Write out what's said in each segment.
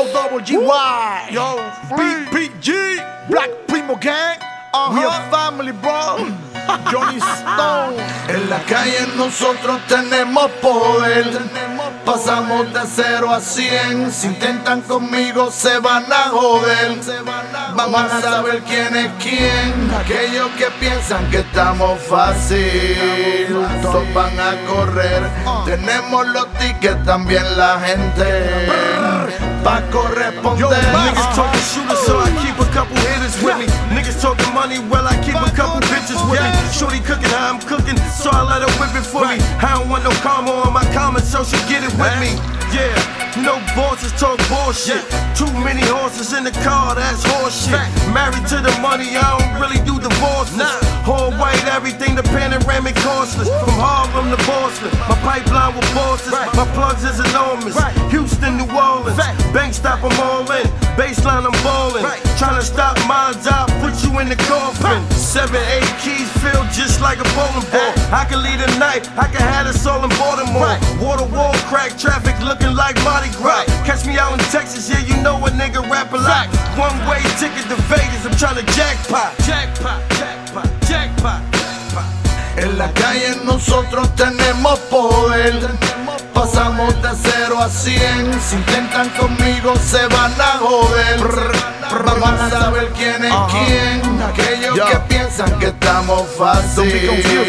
G-O-double-G-Y. Yo, PPG, Black Primo Gang. We a family, bro. Johnny Stone. En la calle nosotros tenemos poder. Pasamos de 0 a 100. Si intentan conmigo se van a joder. Vamos a saber quién es quién. Aquellos que piensan que estamos fácil, todos van a correr. Tenemos los tickets, también la gente pa' corresponder. Niggas talking shooters, so I keep a couple hitters with me. Niggas talking money, well I keep a couple bitches with me. Shorty cooking how I'm cooking, so I let her whip it for me. I don't want no karma on my comments, so she get it with me. Yeah, no bosses talk bullshit. Too many horses in the car, that's horse shit. Married to the money, I don't really do divorces. Whole white, everything, the panoramic costless. From Harlem to Boston, my pipeline with bosses. My plugs is enormous. Houston, New Orleans, bank stop, I'm all in. Baseline, I'm ballin'. Tryna stop mines, I'll put you in the coffin. 7, 8 keys filled just like a bowling ball. I can lead a night, I can have us all in Baltimore. Water wall, crack traffic, looking like Mardi Gras. Catch me out in Texas, yeah, you know a nigga rap a lot. One way ticket to Vegas, I'm tryna jackpot. Jackpot, jackpot, jackpot, jackpot. En la calle nosotros tenemos poder. Pasamos de 0 a 100. Si intentan conmigo se van a joder. Vamos a saber quién es quién. Aquellos que piensan que estamos fácil,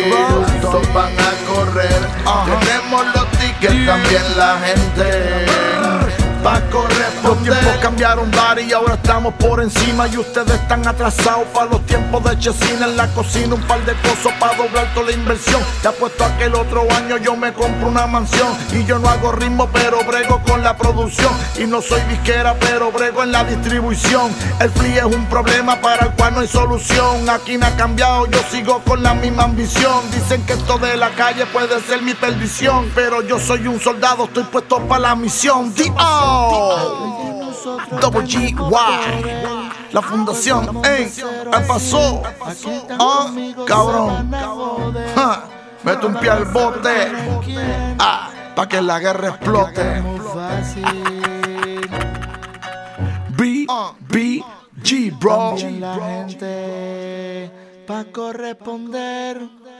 todos van a correr. Tenemos los tickets, también la gente pa' corresponder. Los tiempos cambiaron, Dari, y ahora estamos por encima. Y ustedes están atrasados para los tiempos de Chesina. En la cocina un par de cosas para doblar toda la inversión. Te apuesto a que el otro año yo me compro una mansión. Y yo no hago ritmo, pero brego con la producción. Y no soy disquera, pero brego en la distribución. El free es un problema para el cual no hay solución. Aquí no ha cambiado, yo sigo con la misma ambición. Dicen que esto de la calle puede ser mi perdición, pero yo soy un soldado, estoy puesto para la misión. Double G, la fundación, pasó, cabrón, mete un pie al bote, pa' que la guerra explote. BBG, bro. Pa' corresponder.